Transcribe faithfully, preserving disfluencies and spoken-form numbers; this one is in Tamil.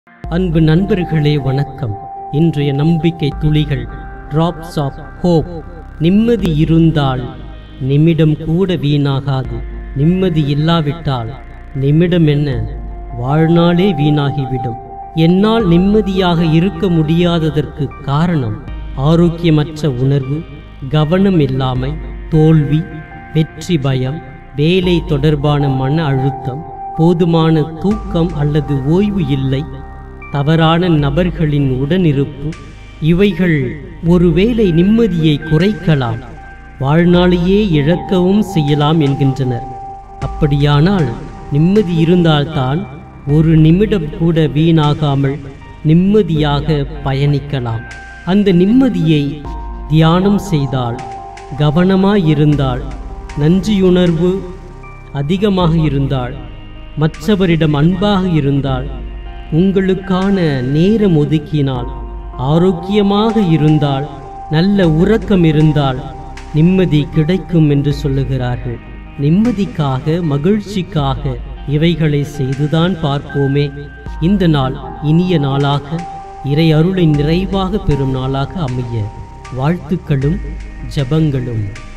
அன்பு நண்பர்களே வணக்கம். இன்றைய நம்பிக்கை துளிகள் டிராப்ஸ் ஆஃப் ஹோப். நிம்மதி இருந்தால் நிமிடம் கூட வீணாகாது. நிம்மதி இல்லாவிட்டால் நிமிடம் என்ன, வாழ்நாளே வீணாகிவிடும். என்னால் நிம்மதியாக இருக்க முடியாததற்கு காரணம் ஆரோக்கியமற்ற உணர்வு, கவனம் இல்லாமை, தோல்வி, வெற்றி பயம், வேலை தொடர்பான மன அழுத்தம், போதுமான தூக்கம் அல்லது ஓய்வு இல்லை, தவறான நபர்களின் உடனிருப்பு. இவைகள் ஒருவேளை நிம்மதியை குறைக்கலாம், வாழ்நாளையே இழக்கவும் செய்யலாம் என்கின்றனர். அப்படியானால் நிம்மதி இருந்தால்தான் ஒரு நிமிடம் கூட வீணாகாமல் நிம்மதியாக பயணிக்கலாம். அந்த நிம்மதியை தியானம் செய்தால், கவனமாயிருந்தால், நன்றியுணர்வு அதிகமாக இருந்தால், மற்றவரிடம் அன்பாக இருந்தால், உங்களுக்கான நேரம் ஒதுக்கினால், ஆரோக்கியமாக இருந்தால், நல்ல உறக்கம் இருந்தால் நிம்மதி கிடைக்கும் என்று சொல்லுகிறார்கள். நிம்மதிக்காக, மகிழ்ச்சிக்காக இவைகளை செய்துதான் பார்ப்போமே. இந்த நாள் இனிய நாளாக, இறை அருளை நிறைவாக பெறும் நாளாக அமைய வாழ்த்துக்களும் ஜபங்களும்.